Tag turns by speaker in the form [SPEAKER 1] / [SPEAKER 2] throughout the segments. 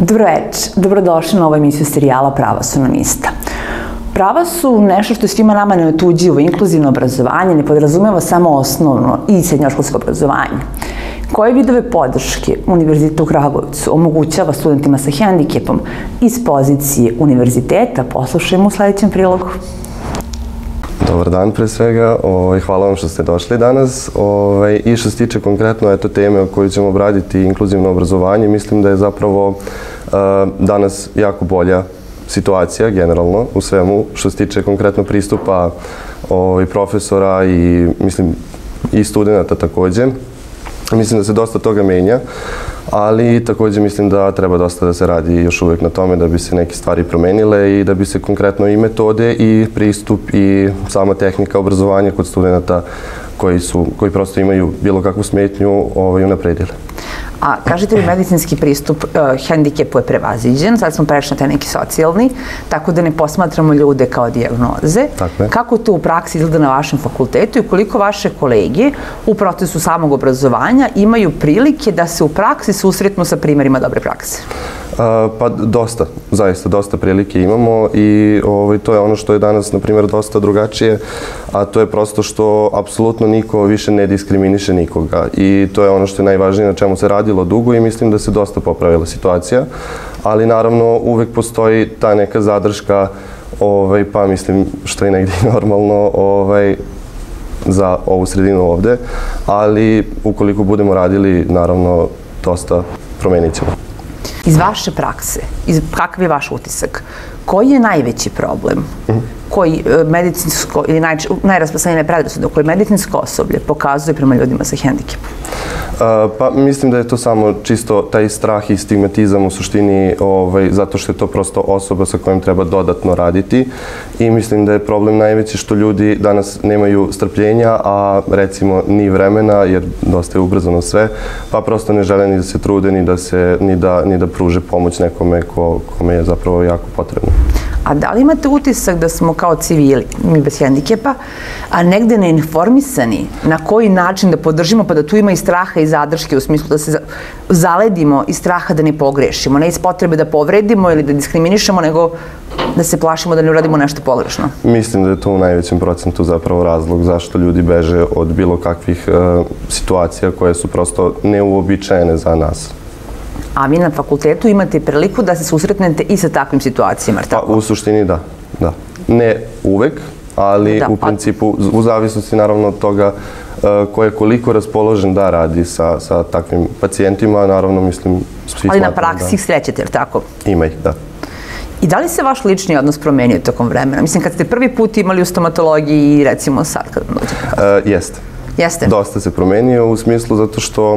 [SPEAKER 1] Dobroveče, dobrodošli na ovu emisiju serijala Prava su nam ista. Prava su nešto što je svima nama neotuđivo. Inkluzivno obrazovanje ne podrazumeva samo osnovno i srednjoškolsko obrazovanje. Koje vidove podrške Univerzitet u Kragujevcu omogućava studentima sa hendikepom iz pozicije univerziteta? Poslušajmo u sledećem prilogu.
[SPEAKER 2] Dobar dan pre svega, hvala vam što ste došli danas. I što se tiče konkretno teme o kojoj ćemo obraditi, inkluzivno obrazovanje, mislim da je zapravo danas jako bolja situacija generalno u svemu što se tiče konkretno pristupa profesora i mislim i studenta takođe. Mislim da se dosta toga menja, ali takođe mislim da treba dosta da se radi još uvek na tome da bi se neke stvari promenile i da bi se konkretno i metode i pristup i sama tehnika obrazovanja kod studenta koji prosto imaju bilo kakvu smetnju unapredile.
[SPEAKER 1] A kažete li, medicinski pristup hendikepu je prevaziđen, sad smo prešli na taj neki socijalni, tako da ne posmatramo ljude kao dijagnoze. Kako to u praksi izgleda na vašem fakultetu i koliko vaše kolege u procesu samog obrazovanja imaju prilike da se u praksi susretnu sa primerima dobre prakse?
[SPEAKER 2] Pa dosta, zaista dosta prilike imamo i to je ono što je danas, na primjer, dosta drugačije, a to je prosto što apsolutno niko više ne diskriminiše nikoga i to je ono što je najvažnije, na čemu se radilo dugo i mislim da se dosta popravila situacija, ali naravno uvek postoji ta neka zadrška, pa mislim što je negdje normalno za ovu sredinu ovde, ali ukoliko budemo radili, naravno, dosta promenit ćemo.
[SPEAKER 1] Iz vaše prakse, kakav je vaš utisak? Koji je najveći problem koji medicinsko ili najrasprostranjenije predrasude koje medicinsko osoblje pokazuje prema ljudima sa hendikepom?
[SPEAKER 2] Pa mislim da je to samo čisto taj strah i stigmatizam u suštini zato što je to prosto osoba sa kojom treba dodatno raditi i mislim da je problem najveći što ljudi danas nemaju strpljenja, a recimo ni vremena jer dosta je ubrzano sve, pa prosto ne žele ni da se trude ni da pruže pomoć nekome kome je zapravo jako potrebno.
[SPEAKER 1] A da li imate utisak da smo kao civili, mi bez hendikepa, a negde neinformisani na koji način da podržimo, pa da tu ima i straha i zadrške u smislu da se zaledimo iz straha da ne pogrešimo, ne iz potrebe da povredimo ili da diskriminišemo, nego da se plašimo da ne uradimo nešto pogrešno?
[SPEAKER 2] Mislim da je to u najvećem procentu zapravo razlog zašto ljudi beže od bilo kakvih situacija koje su prosto neuobičajene za nas.
[SPEAKER 1] A vi na fakultetu imate priliku da se susretnete i sa takvim situacijama, jer tako?
[SPEAKER 2] Pa u suštini da, da. Ne uvek, ali u principu, u zavisnosti naravno od toga ko je koliko raspoložen da radi sa takvim pacijentima, naravno mislim svi smatram da...
[SPEAKER 1] Ali na praksi ih srećete, jer tako?
[SPEAKER 2] Ima ih, da.
[SPEAKER 1] I da li se vaš lični odnos promenio tokom vremena? Mislim, kad ste prvi put imali u stomatologiji i recimo sad kad dođete?
[SPEAKER 2] Jeste.
[SPEAKER 1] Jeste?
[SPEAKER 2] Dosta se promenio u smislu zato što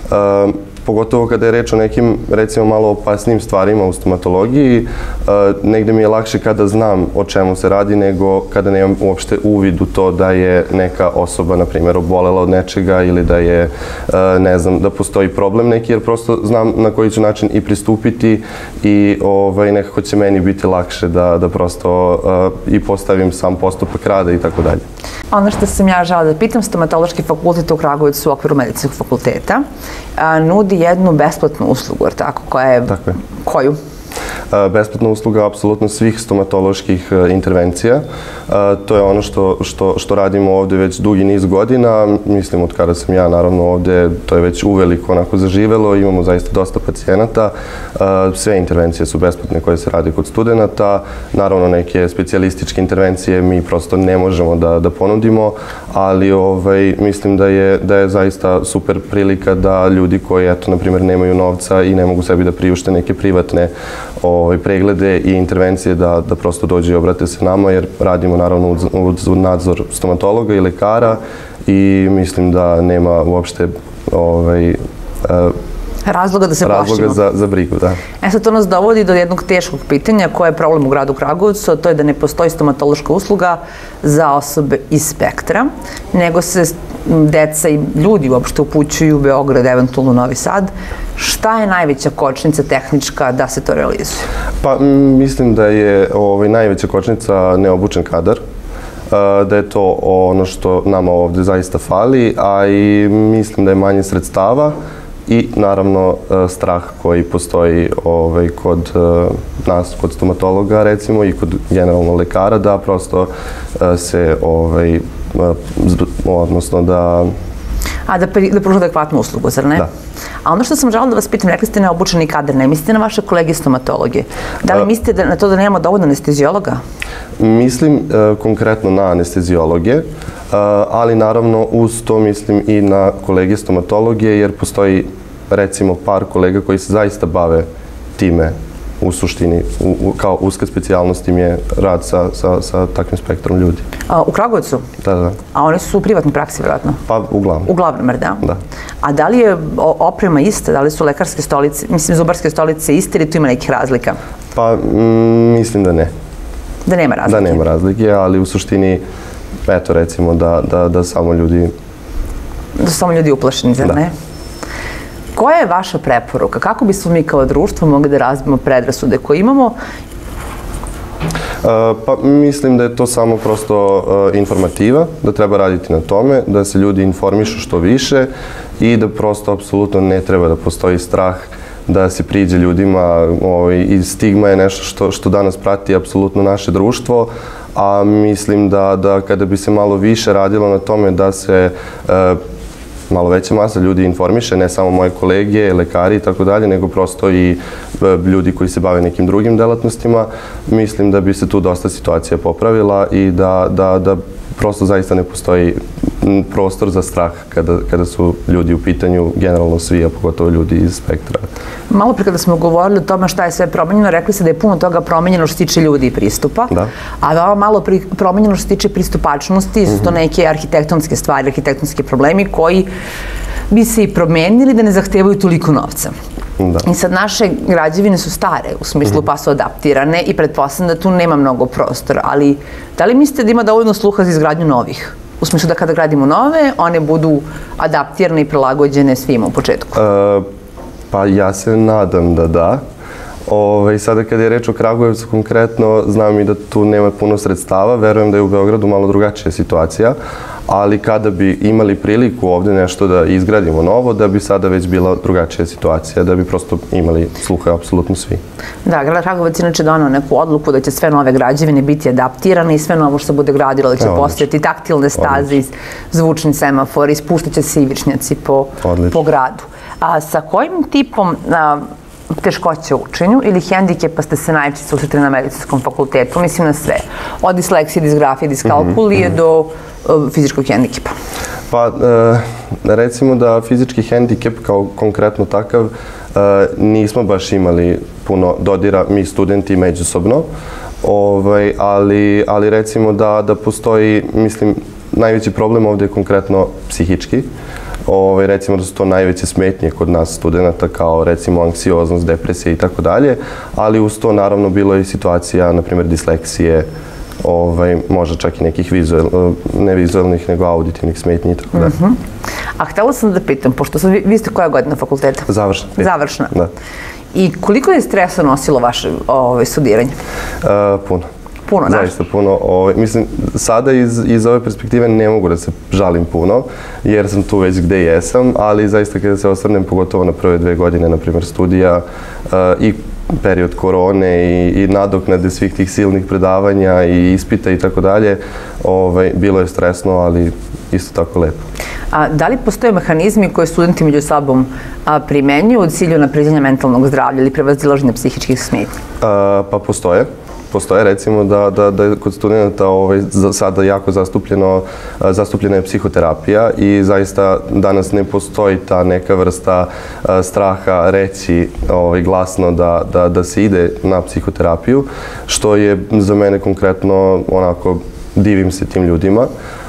[SPEAKER 2] pogotovo kada je reč o nekim, recimo, malo opasnijim stvarima u stomatologiji, negde mi je lakše kada znam o čemu se radi nego kada nemam uopšte uvid u to da je neka osoba, na primjer, obolela od nečega ili da je, ne znam, da postoji problem neki, jer prosto znam na koji ću način i pristupiti i nekako će meni biti lakše da prosto i postavim sam postupak rada i tako dalje.
[SPEAKER 1] Ono što sam ja žela da pitam, stomatološki fakultet u Kragujevcu u okviru medicinskog fakulteta nudi jednu besplatnu uslugu, jer tako, koja je...
[SPEAKER 2] Tako je.
[SPEAKER 1] Koju?
[SPEAKER 2] Besplatna usluga apsolutno svih stomatoloških intervencija. To je ono što radimo ovde već dugi niz godina. Mislim, od kada sam ja naravno ovde, to je već uveliko onako zaživelo. Imamo zaista dosta pacijenata. Sve intervencije su besplatne koje se rade kod studenta. Naravno, neke specijalističke intervencije mi prosto ne možemo da ponudimo, ali mislim da je zaista super prilika da ljudi koji, eto, na primjer, nemaju novca i ne mogu sebi da priušte neke privatne preglede i intervencije da prosto dođu i obrate se nama, jer radimo naravno uz nadzor stomatologa i lekara i mislim da nema uopšte
[SPEAKER 1] razloga da se plašimo.
[SPEAKER 2] Razloga za brigu, da.
[SPEAKER 1] Sad to nas dovodi do jednog teškog pitanja koje je problem u gradu Kragujevcu, a to je da ne postoji stomatološka usluga za osobe iz spektra, nego se deca i ljudi uopšte upućuju u Beograd, eventualno u Novi Sad. Šta je najveća kočnica tehnička da se to realizuje? Pa
[SPEAKER 2] mislim da je najveća kočnica neobučen kadar, da je to ono što nama ovde zaista fali, a i mislim da je manje sredstava i naravno strah koji postoji kod nas, kod stomatologa recimo i kod generalno lekara da prosto se odnosno da...
[SPEAKER 1] Da pruža adekvatnu uslugu, zar ne?
[SPEAKER 2] Da.
[SPEAKER 1] A ono što sam želela da vas pitam, rekli ste neobučeni kadar, ne mislite na vaše kolege stomatologe? Da li mislite na to da nemamo dovoljno anestezijologa?
[SPEAKER 2] Mislim konkretno na anestezijologe, ali naravno uz to mislim i na kolege stomatologe, jer postoji recimo par kolega koji se zaista bave time u suštini, kao uska specijalnost im je rad sa takvim spektrom ljudi.
[SPEAKER 1] U Kragujevcu?
[SPEAKER 2] Da.
[SPEAKER 1] A oni su u privatnoj praksi, vjerojatno?
[SPEAKER 2] Pa, uglavnom.
[SPEAKER 1] Uglavnom, da?
[SPEAKER 2] Da.
[SPEAKER 1] A da li je oprema ista? Da li su lekarske stolice, mislim, zubarske stolice iste ili tu ima nekih razlika?
[SPEAKER 2] Pa, mislim da ne.
[SPEAKER 1] Da nema razlike?
[SPEAKER 2] Da nema razlike, ali u suštini, eto, recimo, da samo ljudi...
[SPEAKER 1] Da su samo ljudi uplašeni, zar ne? Koja je vaša preporuka? Kako bismo mi kao društvo mogli da razbijemo predrasude koje imamo?
[SPEAKER 2] Pa mislim da je to samo prosto informativa, da treba raditi na tome, da se ljudi informišu što više i da prosto apsolutno ne treba da postoji strah da se priđe ljudima i stigma je nešto što danas prati apsolutno naše društvo, a mislim da kada bi se malo više radilo na tome da se malo veća masa ljudi informiše, ne samo moje kolege, lekari i tako dalje, nego prosto i ljudi koji se bave nekim drugim delatnostima. Mislim da bi se tu dosta situacija popravila i da prosto zaista ne postoji prostor za strah kada su ljudi u pitanju, generalno svi, a pogotovo ljudi iz spektra.
[SPEAKER 1] Malo pre kada smo govorili o tome šta je sve promenjeno, rekli ste da je puno toga promenjeno što se tiče ljudi i pristupa, a veoma malo promenjeno što se tiče pristupačnosti, su to neke arhitektonske stvari, arhitektonski problemi koji bi se i promenili da ne zahtevaju toliko novca. I sad naše građevine su stare, u smislu pa su adaptirane i pretpostavljam da tu nema mnogo prostora, ali da li mislite da ima dovoljno sluha za izgradnju novih? U smislu da kada gradimo nove, one budu adaptirane i prilagođene svima u početku?
[SPEAKER 2] Pa ja se nadam da da. Sada kada je reč o Kragujevcu konkretno, znam i da tu nema puno sredstava, verujem da je u Beogradu malo drugačija situacija, ali kada bi imali priliku ovde nešto da izgradimo novo, da bi sada već bila drugačija situacija, da bi prosto imali sluha apsolutno svi. Da,
[SPEAKER 1] grad Kragujevac inače donao neku odluku da će sve nove građevine biti adaptirane i sve novo što se bude gradilo, da će postojati taktilne staze, zvučni semafori, spuštaće se ivičnjaci po gradu. A sa kojim tipom teškoće u učenju ili hendikepa ste se najčešće susretili na medicinskom fakultetu? Mislim na sve. Od disleksije, disgrafije, diskalkulije do fizičkog hendikepa.
[SPEAKER 2] Pa, recimo da fizički hendikep kao konkretno takav nismo baš imali puno dodira mi studenti međusobno, ali recimo da postoji, mislim, najveći problem ovde je konkretno psihički. Recimo da su to najveće smetnje kod nas studenta, kao recimo anksioznost, depresija i tako dalje, ali uz to naravno bilo je i situacija, na primjer, disleksije, možda čak i nekih ne vizualnih, nego auditivnih smetnji i tako dalje.
[SPEAKER 1] A htjela sam da pitam, pošto vi ste koja godina fakulteta?
[SPEAKER 2] Završna.
[SPEAKER 1] Završna. Da. I koliko je stresa nosilo vaše studiranje?
[SPEAKER 2] Puno.
[SPEAKER 1] Puno, da?
[SPEAKER 2] Zaista puno. Mislim, sada iz ove perspektive ne mogu da se žalim puno, jer sam tu već gde jesam, ali zaista kada se osvrnem, pogotovo na prve 2 godine, na primjer, studija i period korone i nadoknade svih tih silnih predavanja i ispita i tako dalje, bilo je stresno, ali isto tako lepo.
[SPEAKER 1] A da li postoje mehanizmi koje studenti među sobom primenjuju u cilju napređenja mentalnog zdravlja ili prevazilaženja psihičkih smetnji?
[SPEAKER 2] Pa postoje. Postoje, recimo, da je kod studenta sada jako zastupljena je psihoterapija i zaista danas ne postoji ta neka vrsta straha reći glasno da se ide na psihoterapiju, što je za mene konkretno onako divim se tim ljudima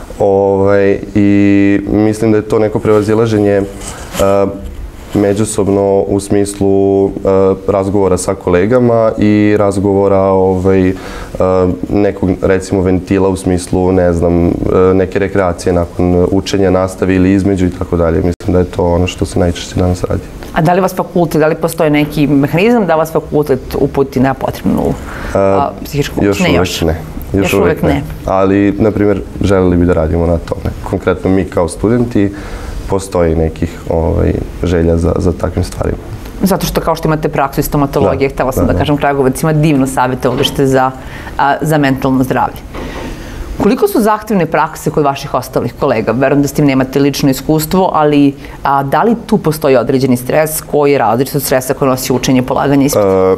[SPEAKER 2] i mislim da je to neko prevazilaženje međusobno u smislu razgovora sa kolegama i razgovora nekog, recimo, ventila u smislu, ne znam, neke rekreacije nakon učenja, nastave ili između i tako dalje. Mislim da je to ono što se najčešće danas radi.
[SPEAKER 1] A da li vas fakultet, da li postoji neki mehanizam da vas fakultet uputi na potrebnu psihičku?
[SPEAKER 2] Još uvek ne. Još uvek ne. Ali, na primjer, želeli bi da radimo na tome. Konkretno mi kao studenti postoji nekih želja za takvim stvarima.
[SPEAKER 1] Zato što kao što imate praksu iz stomatologije, htela sam da kažem, Kragujevac ima divno savjetovalište za mentalno zdravlje. Koliko su zahtevne prakse kod vaših ostalih kolega? Verujem da s tim nemate lično iskustvo, ali da li tu postoji određeni stres koji je različit od stresa koji nosi učenje, polaganje ispita?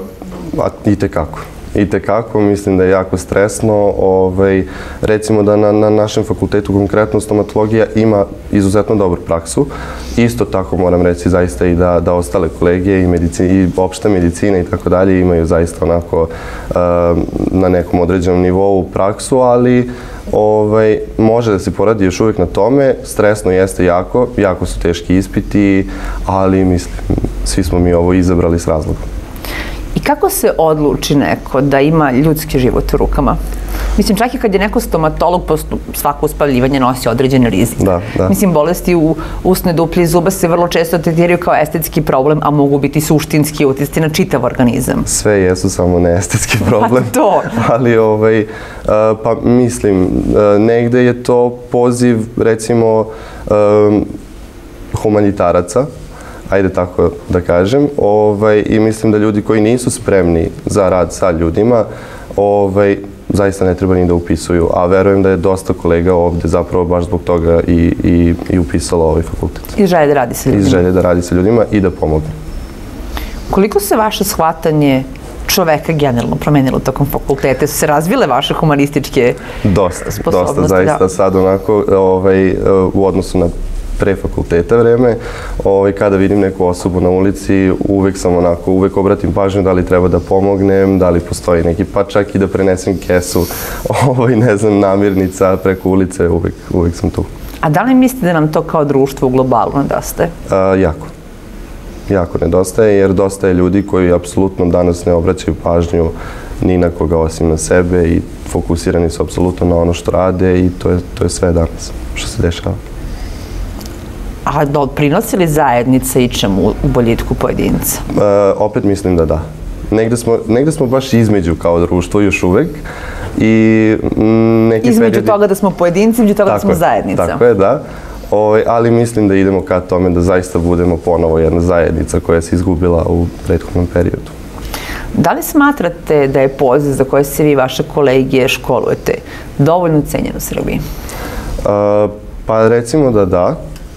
[SPEAKER 2] I tekako, mislim da je jako stresno. Recimo da na našem fakultetu, konkretno stomatologija, ima izuzetno dobru praksu. Isto tako moram reći zaista i da ostale kolege i opšta medicina i tako dalje imaju zaista onako na nekom određenom nivou praksu, ali može da se poradi još uvijek na tome. Stresno jeste jako su teški ispiti, ali mislim, svi smo mi ovo izabrali s razlogom.
[SPEAKER 1] I kako se odluči neko da ima ljudski život u rukama? Mislim, čak i kad je neko stomatolog, svako uspavljivanje nosi određeni rizik. Mislim, bolesti u usne duplje zuba se vrlo često tretiraju kao estetski problem, a mogu biti suštinski uticati na čitav organizam.
[SPEAKER 2] Sve jesu, samo ne estetski problem.
[SPEAKER 1] Pa to!
[SPEAKER 2] Ali, pa mislim, negde je to poziv, recimo, humanitaraca, ajde tako da kažem, i mislim da ljudi koji nisu spremni za rad sa ljudima, zaista ne treba ni da upisuju, a verujem da je dosta kolega ovde zapravo baš zbog toga i upisalo ovaj fakultet.
[SPEAKER 1] Iz želje da radi sa ljudima.
[SPEAKER 2] Iz želje da radi sa ljudima i da pomogne.
[SPEAKER 1] Koliko se vaše shvatanje čoveka generalno promenilo tokom fakultete? Su se razvile vaše humanističke sposobnosti?
[SPEAKER 2] Dosta, zaista sad onako u odnosu na pre fakulteta vreme, kada vidim neku osobu na ulici, uvek obratim pažnju da li treba da pomognem, da li postoji neki, pa čak i da prenesem kesu, ne znam, namirnica preko ulice, uvek sam tu.
[SPEAKER 1] A da li mislite da nam to kao društvo u globalu nedostaje?
[SPEAKER 2] Jako nedostaje, jer dosta je ljudi koji apsolutno danas ne obraćaju pažnju ni na koga osim na sebe i fokusirani su apsolutno na ono što rade i to je sve danas što se dešava.
[SPEAKER 1] A doprinosi li zajednica ičemu u boljitku pojedinca?
[SPEAKER 2] Opet mislim da da. Negde smo baš između kao društvo još uvek.
[SPEAKER 1] Između toga da smo pojedinci, između toga da smo zajednica.
[SPEAKER 2] Tako je, da. Ali mislim da idemo ka tome da zaista budemo ponovo jedna zajednica koja se izgubila u prethodnom periodu.
[SPEAKER 1] Da li smatrate da je poziv za koje se vi i vaše kolegije školujete dovoljno cenjen u Srbiji?
[SPEAKER 2] Pa recimo da da.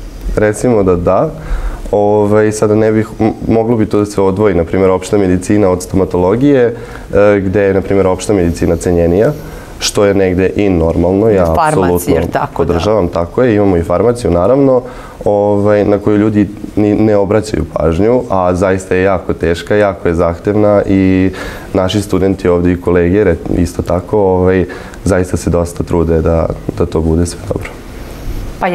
[SPEAKER 2] Sada ne bih, moglo bi to da se odvoji, na primjer, opšta medicina od stomatologije, gde je, na primjer, opšta medicina cenjenija, što je negde i normalno, ja apsolutno podržavam, tako je, imamo i farmaciju, naravno, na koju ljudi ne obraćaju pažnju, a zaista je jako teška, jako je zahtevna i naši studenti ovdje i kolege, isto tako, zaista se dosta trude da to bude sve dobro.
[SPEAKER 1] Pa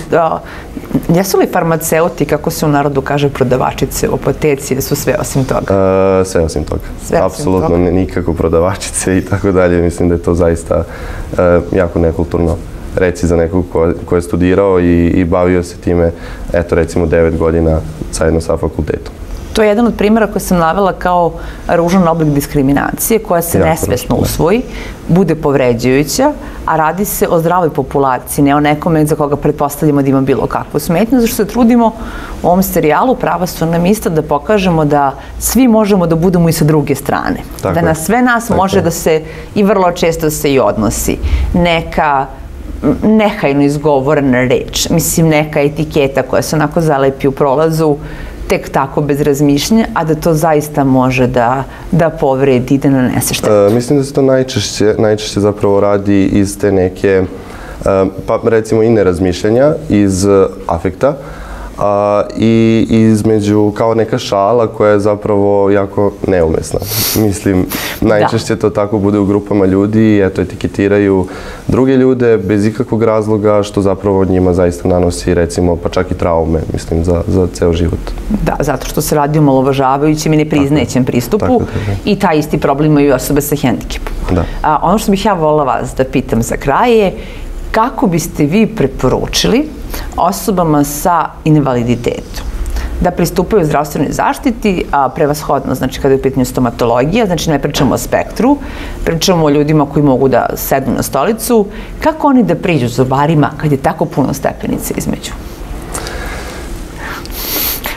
[SPEAKER 1] jesu li farmaceuti, kako se u narodu kaže, prodavačice u apoteci, su sve osim toga?
[SPEAKER 2] Sve osim toga. Apsolutno nikako prodavačice i tako dalje. Mislim da je to zaista jako nekulturno reći za nekog ko je studirao i bavio se time, eto recimo 9 godina zajedno sa fakultetom.
[SPEAKER 1] To je jedan od primjera koje sam navela kao ružan oblik diskriminacije koja se nesvesno usvoji, bude povređujuća, a radi se o zdravoj populaciji, ne o nekome za koga pretpostavljamo da ima bilo kakvu smetnju, zašto se trudimo u ovom serijalu Prava su nam ista da pokažemo da svi možemo da budemo i sa druge strane. Da na sve nas može da se i vrlo često se i odnosi neka nehajno izgovorena reč, mislim neka etiketa koja se onako zalepi u prolazu, tek tako bez razmišljanja, a da to zaista može da povredi i da nanese štetu.
[SPEAKER 2] Mislim da se to najčešće zapravo radi iz te neke, pa recimo i nerazmišljanja, iz afekta i između kao neka šala koja je zapravo jako neumesna. Mislim, najčešće to tako bude u grupama ljudi i eto etiketiraju druge ljude bez ikakvog razloga što zapravo njima zaista nanosi recimo pa čak i traume, mislim, za ceo život.
[SPEAKER 1] Da, zato što se radi o omalovažavajućem i nepriznajućem pristupu i taj isti problem imaju osobe sa hendikepom. Ono što bih ja volila vas da pitam za kraj je kako biste vi preporučili osobama sa invaliditetom da pristupaju zdravstvenoj zaštiti, a prevashodno, znači kada je u pitanju stomatologija, znači ne pričamo o spektru, pričamo o ljudima koji mogu da sednu na stolicu, kako oni da priđu zubarima kad je tako puno stepenica između?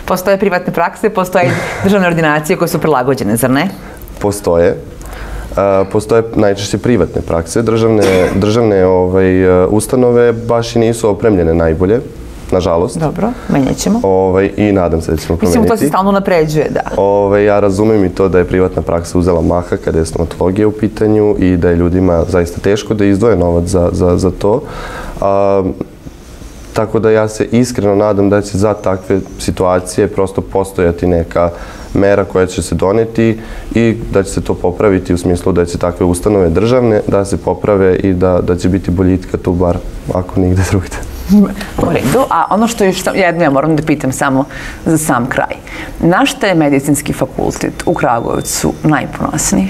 [SPEAKER 1] Postoje privatne prakse, postoje državne ordinacije koje su prilagođene, zar ne?
[SPEAKER 2] Postoje. Postoje najčešće privatne prakse. Državne ustanove baš i nisu opremljene najbolje, nažalost.
[SPEAKER 1] Dobro, menjat ćemo.
[SPEAKER 2] I nadam se da ćemo promeniti.
[SPEAKER 1] Mislim, to se stalno napređuje, da.
[SPEAKER 2] Ja razumem i to da je privatna praksa uzela maha kada je stomatologija u pitanju i da je ljudima zaista teško da izdvoje novac za to. Tako da ja se iskreno nadam da će za takve situacije prosto postojati neka mera koja će se doneti i da će se to popraviti u smislu da će takve ustanove državne da se poprave i da će biti boljitka tu bar ako nigde drugde.
[SPEAKER 1] U redu, a ono što još jedno ja moram da pitam samo za sam kraj. Na šta je medicinski fakultet u Kragujevcu najponosniji?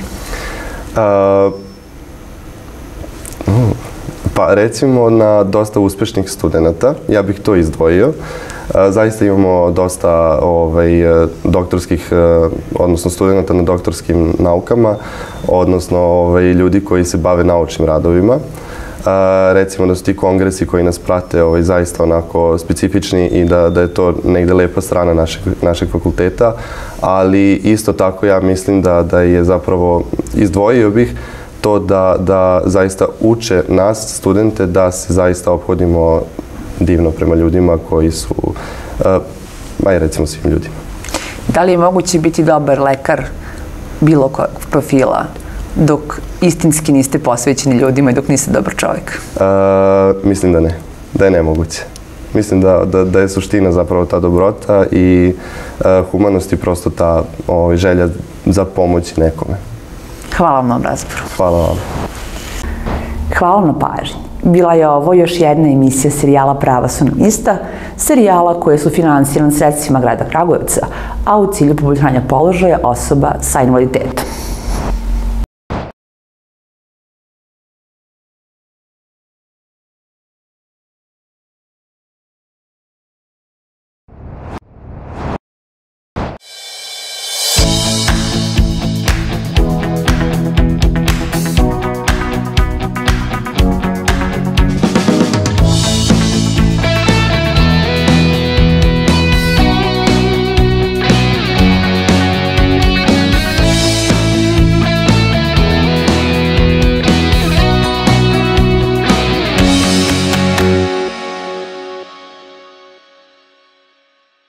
[SPEAKER 2] Pa recimo na dosta uspešnih studenta, ja bih to izdvojio. Zaista imamo dosta doktorskih, odnosno studenta na doktorskim naukama, odnosno ljudi koji se bave naučnim radovima. Recimo da su ti kongresi koji nas prate zaista onako specifični i da je to negde lepa strana našeg fakulteta, ali isto tako ja mislim da je zapravo, izdvojio bih to da zaista uče nas, studente, da se zaista ophodimo divno prema ljudima koji su, recimo svim ljudima.
[SPEAKER 1] Da li je moguće biti dobar lekar bilo kojeg profila dok istinski niste posvećeni ljudima i dok niste dobar čovjek?
[SPEAKER 2] Mislim da ne. Da je nemoguće. Mislim da je suština zapravo ta dobrota i humanost i prosto ta želja za pomoći nekome.
[SPEAKER 1] Hvala vam na ovom razgovoru.
[SPEAKER 2] Hvala vam.
[SPEAKER 1] Hvala na pažnji. Bila je ovo još jedna emisija serijala Prava su nam ista, serijala koje su finansirane sredstvima grada Kragujevca, a u cilju poboljšanja položaja osoba sa invaliditetom.